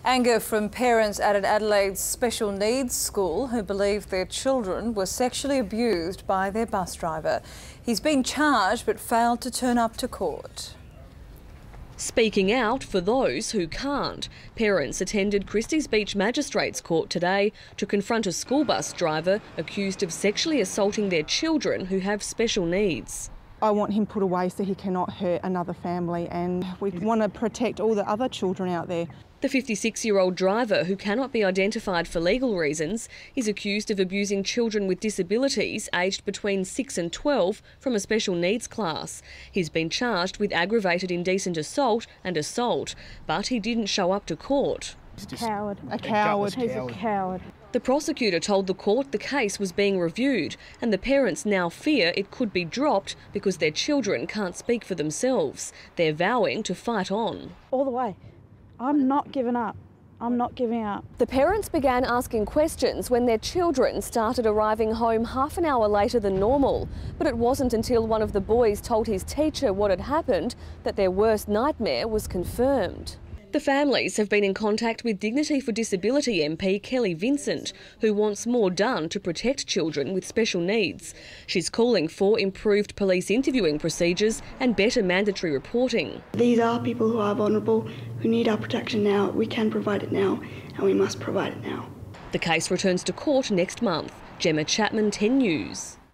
Anger from parents at an Adelaide's special needs school who believe their children were sexually abused by their bus driver. He's been charged but failed to turn up to court. Speaking out for those who can't. Parents attended Christie's Beach Magistrates Court today to confront a school bus driver accused of sexually assaulting their children who have special needs. I want him put away so he cannot hurt another family, and we want to protect all the other children out there. The 56-year-old driver, who cannot be identified for legal reasons, is accused of abusing children with disabilities aged between 6 and 12 from a special needs class. He's been charged with aggravated indecent assault and assault, but he didn't show up to court. He's a coward. A coward. He's a coward. The prosecutor told the court the case was being reviewed and the parents now fear it could be dropped because their children can't speak for themselves. They're vowing to fight on. All the way. I'm not giving up. I'm not giving up. The parents began asking questions when their children started arriving home half an hour later than normal. But it wasn't until one of the boys told his teacher what had happened that their worst nightmare was confirmed. The families have been in contact with Dignity for Disability MP Kelly Vincent, who wants more done to protect children with special needs. She's calling for improved police interviewing procedures and better mandatory reporting. These are people who are vulnerable, who need our protection now. We can provide it now, and we must provide it now. The case returns to court next month. Gemma Chapman, 10 News.